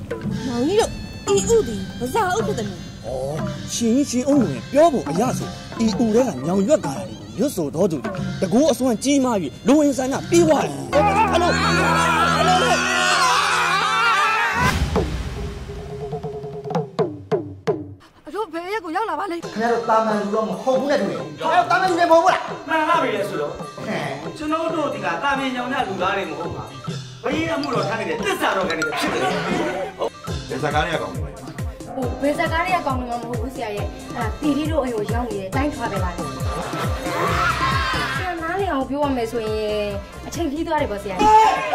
မောင်ကြီးတို့ဤဥသည်မစားဥဖြစ်တယ်ရှင်အောင်ဝင်ပြောဖို့အရဆိုဤဥထဲကညောင်ရွက်ကားတယ်ရွတ်ဆိုတော်သူတကူအစွမ်းကြီးမားပြီးလူဝင်ဆန္ဒပြေးသွားတယ်ဟယ်လိုဘယ်ရက်ကိုရောက်လာပါလဲခင်ဗျားတို့တာမန်လူတော့မဟုတ်ဘူးနဲ့တူတယ်ခင်ဗျားတို့တာမန်လူတွေမဟုတ်ဘူးလားမှန်လားပဲလေဆိုတော့ကျွန်တော်တို့ဒီကတာမန်ညောင်တဲ့လူသားတွေမဟုတ်ပါဘူးဘေးအမှုတော်ထားနေတဲ့တစ္ဆာတော်ကနေဖြစ်တယ်ဟုတ်ဘယ်စကားတွေကကောင်းလဲဘယ်စကားတွေကကောင်းနေမှာမဟုတ်ဘူးဆရာရဲ့အဲ့ဒါတီတီတို့အိမ်ကိုရောက်နေတယ်တိုင်းထွားပဲပါလေဆရာနားလေအောင်ပြောရမယ်ဆိုရင်အချိန်ကြီးသွားတယ်ပေါ့ဆရာရဲ့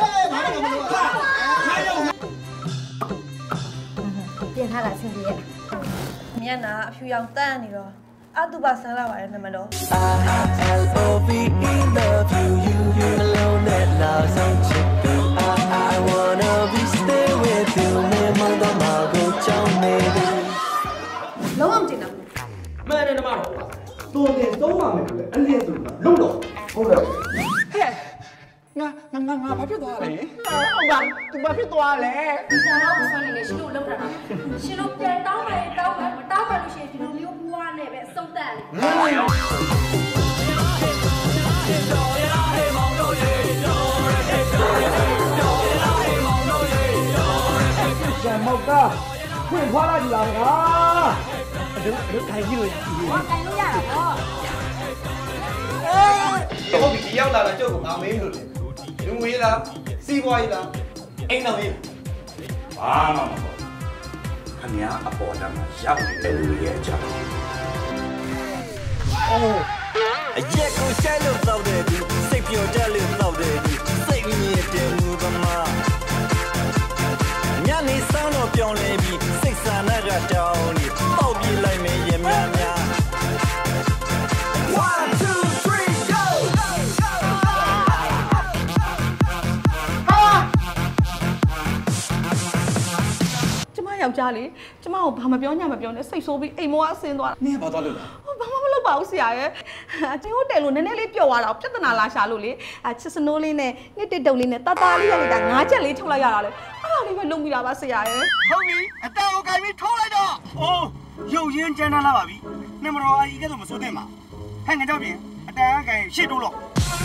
ပြင်ထားတာဆင်းပြေရဲ့မျက်နှာအဖြူရောင်တန်းနေတော့အတူပါဆန်းလာပါတယ်နမတော် I-L-O-V-E love you alone that love so cheap I wanna be stay with you မင်းမတော်မှာကိုကြောင်းနေတယ်လုံးဝမတင်တော့မှန်တယ်နမတော်တော်တယ်သုံးပါမယ်လို့အလျက်ဆိုတော့လုံးတော့ဟုတ်တယ်ဟဲ့ငါဘာဖြစ်သွားလဲဟုတ်ပါသူဘာဖြစ်သွားလဲဒီကတော့မဆွမ်းနေလေရှင်တို့လောက်တာရှင်တို့ပြန်တောင်းမယ်မတောင်းပါလို့ရှိရင်ဒီလိုမျိုးပွားနဲ့ပဲအစုံတက်လေကျန်မောက်တာဖွင့်ဖွားလိုက်လာတာတို့ခိုင်ကြည့်လို့ရပြီဟောတိုင်လို့ရတာပေါ့ဟုတ်ပြီဒီရောက်လာတာကျုပ်ကငါမင်းလို့လေလူငွေလားစီးပွားရေးလားအိမ်တော်ရေးဘာမှမဟုတ်ခင်ဗျာအပေါ်တမ်းမှာရောက်နေတဲ့လူရဲ့အကြောင်းအရက်ကိုရှိုင်းလို့တောက်တယ်ဒီစိတ်ပြောတတ်လို့တောက်တယ်ဒီစိတ်မြင့်တယ်မူကမှာညနေစောင်းတော့ပြောင်းလဲပြီးစိတ်ဆန္ဒကတောင်းနေတောက်ပြလိုက်မယ်ရများများယောက်ျားလေးကျမကိုဘာမပြောညမပြောနဲ့စိတ်ဆိုးပြီးအိမ်မောအဆင်းသွားတာနင်းဘာသွားလို့လဲဘာမှမလုပ်ပါဘူးဆရာရဲ့အချင်းဟိုတယ်လို့နည်းနည်းလေးပျော်သွားတာပြဿနာလာရှာလို့လေချစ်စနိုးလေးနဲ့နှစ်တစ်တုံလေးနဲ့တာတာလေးရလိုက်တာ၅ချက်လေးထုတ်လိုက်ရတာလေအဲ့ဒါလေးပဲလုပ်မိတာပါဆရာရဲ့ဟုတ်ပြီအတန်ကိုကြိုင်ပြီးထိုးလိုက်တော့အိုးရုပ်ရင်းကျန်းလာပါပြီနမတော်အကြီးကဲဆိုမစိုးသင့်ပါဟဲ့ငါကြောက်ပြင်အတန်ကကြိုင်ရှစ်တိုးတော့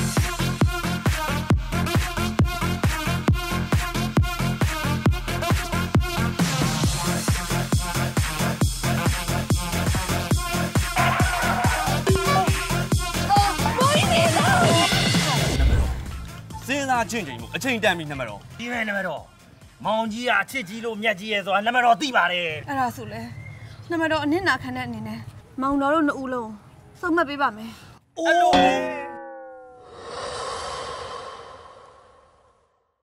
စဉ်းစားချင်းချိန်ကိုအချိန်တန်ပြီနမတော်ဒီမဲ့နမတော်မောင်ကြီးကအချစ်ကြီးလို့မြတ်ကြီးရဲ့ဆိုတာနမတော်သိပါတယ်အဲ့ဒါဆိုလဲနမတော်အနစ်နာခံတဲ့အနေနဲ့မောင်တော်တို့နှစ်ဦးလုံးစုံမှတ်ပေးပါမယ်အိုး